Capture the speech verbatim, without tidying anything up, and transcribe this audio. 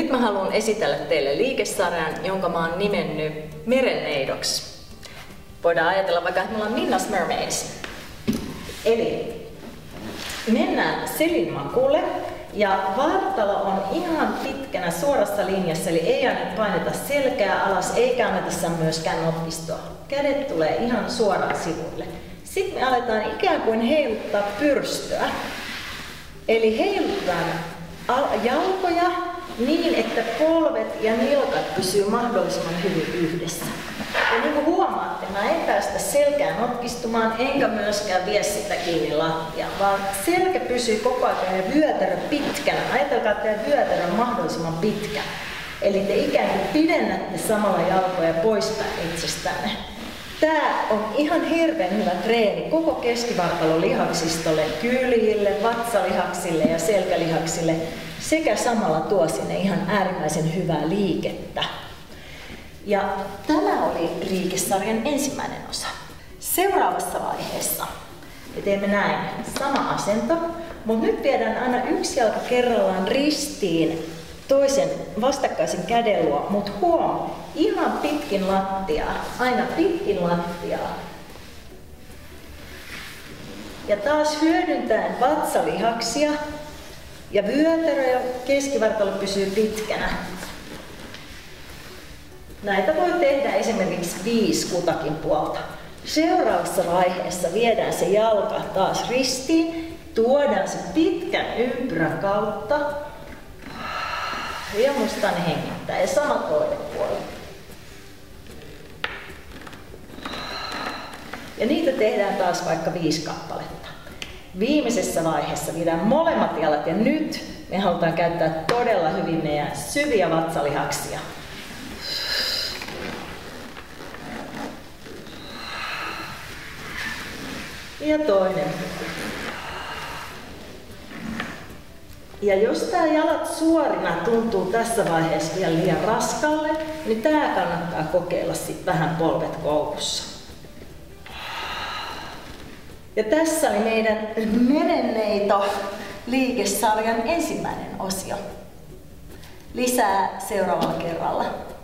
Nyt mä haluan esitellä teille liikesarjan, jonka mä oon nimennyt Merenneidoksi. Voidaan ajatella vaikka, että me ollaan Minna's Mermaids. Eli mennään selin makuulle ja vartalo on ihan pitkänä suorassa linjassa, eli ei aina paineta selkää alas eikä anneta myöskään notkistoa. Kädet tulee ihan suoraan sivuille. Sitten me aletaan ikään kuin heiluttaa pyrstöä. Eli heilutetaan jalkoja niin, että polvet ja nilkat pysyy mahdollisimman hyvin yhdessä. Ja niin kuin huomaatte, mä en päästä selkää notkistumaan, enkä myöskään vie sitä kiinni lattiaan, vaan selkä pysyy koko ajan ja vyötärö pitkänä. Ajatelkaa, että teidän vyötärö on mahdollisimman pitkä. Eli te ikään kuin pidennätte samalla jalkoja poispäin itsestänne. Tää on ihan hirveän hyvä treeni koko keskivartalon lihaksistolle, kyljille, vatsalihaksille ja selkälihaksille sekä samalla tuo sinne ihan äärimmäisen hyvää liikettä. Ja tämä oli liikesarjan ensimmäinen osa. Seuraavassa vaiheessa me teemme näin, sama asento, mutta nyt viedään aina yksi jalka kerrallaan ristiin toisen vastakkaisen käden luo, mutta huom, ihan pitkin lattiaa, aina pitkin lattiaa. Ja taas hyödyntäen vatsalihaksia ja vyötärö ja keskivartalo pysyy pitkänä. Näitä voi tehdä esimerkiksi viisi kutakin puolta. Seuraavassa vaiheessa viedään se jalka taas ristiin, tuodaan se pitkän ympyrän kautta ja muistan hengittää ja sama toinen puoli. Ja niitä tehdään taas vaikka viisi kappaletta. Viimeisessä vaiheessa viedään molemmat jalat ja nyt me halutaan käyttää todella hyvin meidän syviä vatsalihaksia. Ja toinen. Ja jos tää jalat suorina tuntuu tässä vaiheessa vielä liian raskaalle, niin tää kannattaa kokeilla sit vähän polvet koukussa. Ja tässä oli meidän Merenneito liikesarjan ensimmäinen osio. Lisää seuraavalla kerralla.